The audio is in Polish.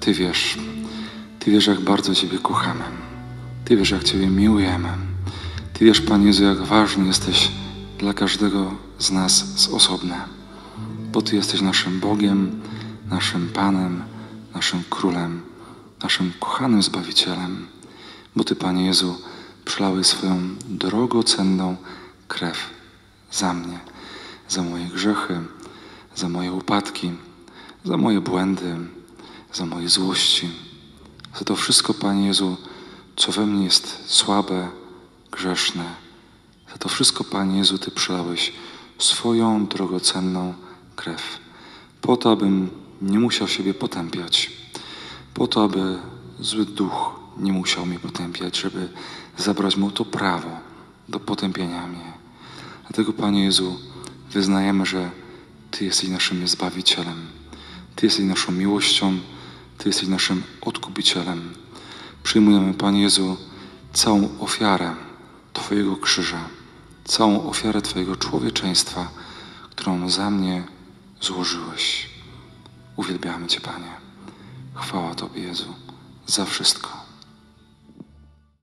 Ty wiesz, jak bardzo Ciebie kochamy. Ty wiesz, jak Ciebie miłujemy. Ty wiesz, Panie Jezu, jak ważny jesteś dla każdego z nas z osobna. Bo Ty jesteś naszym Bogiem, naszym Panem, naszym Królem, naszym kochanym Zbawicielem. Bo Ty, Panie Jezu, przelałeś swoją drogocenną krew za mnie, za moje grzechy, za moje upadki, za moje błędy, za moje złości, za to wszystko, Panie Jezu, co we mnie jest słabe, grzeszne. Za to wszystko, Panie Jezu, Ty przelałeś swoją drogocenną krew. Po to, abym nie musiał siebie potępiać. Po to, aby zły duch nie musiał mnie potępiać, żeby zabrać mu to prawo do potępienia mnie. Dlatego, Panie Jezu, wyznajemy, że Ty jesteś naszym Zbawicielem. Ty jesteś naszą miłością. Ty jesteś naszym Odkupicielem. Przyjmujemy, Panie Jezu, całą ofiarę Twojego krzyża, całą ofiarę Twojego człowieczeństwa, którą za mnie złożyłeś. Uwielbiamy Cię, Panie. Chwała Tobie, Jezu, za wszystko.